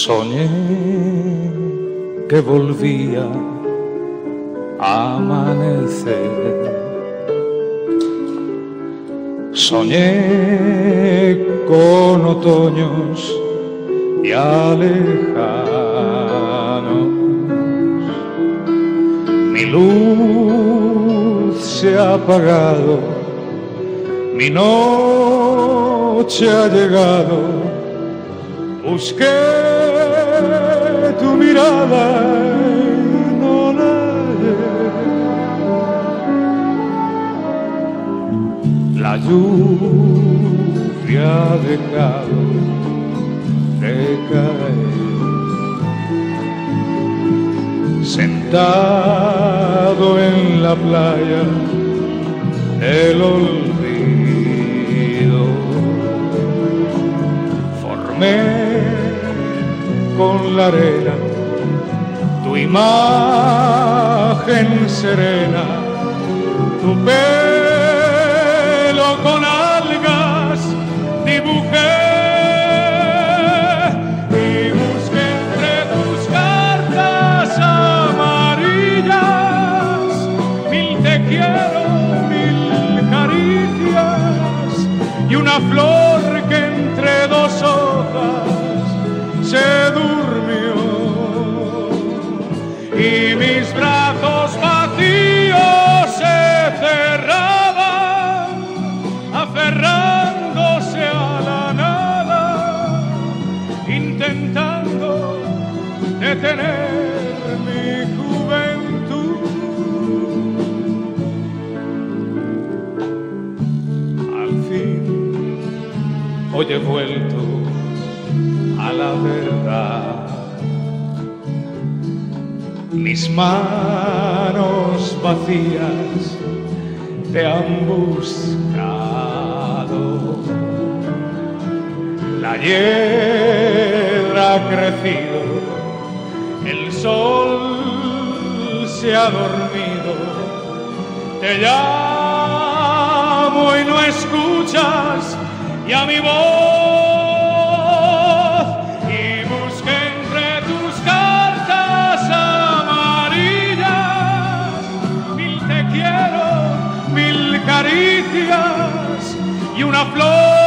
Soñé que volvía a amanecer. Soñé con otoños ya lejanos. Mi luz se ha apagado, mi noche ha llegado. Busqué tu mirada y no la hallé. La lluvia ha dejado de caer. Sentado en la playa el olvido, formé con la arena tu imagen serena, tu pelo con algas dibujé. Quiero mil caricias y una flor que entre dos hojas se durmió, y mis brazos vacíos se cerraban aferrándose a la nada, intentando detener mi juventud. Hoy he vuelto a la verdad. Mis manos vacías te han buscado. La hiedra ha crecido, el sol se ha dormido. Te llamo y no escuchas, y a mi voz, y busqué entre tus cartas amarillas mil te quiero, mil caricias y una flor